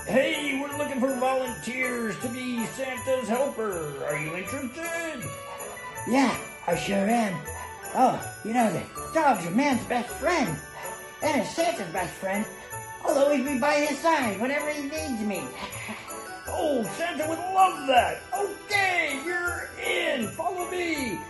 Hey, we're looking for volunteers to be Santa's helper. Are you interested? Yeah, I sure am. Oh, you know that dogs are man's best friend. And is Santa's best friend. I'll always be by his side whenever he needs me. Oh, Santa would love that. Okay, you're in. Follow me.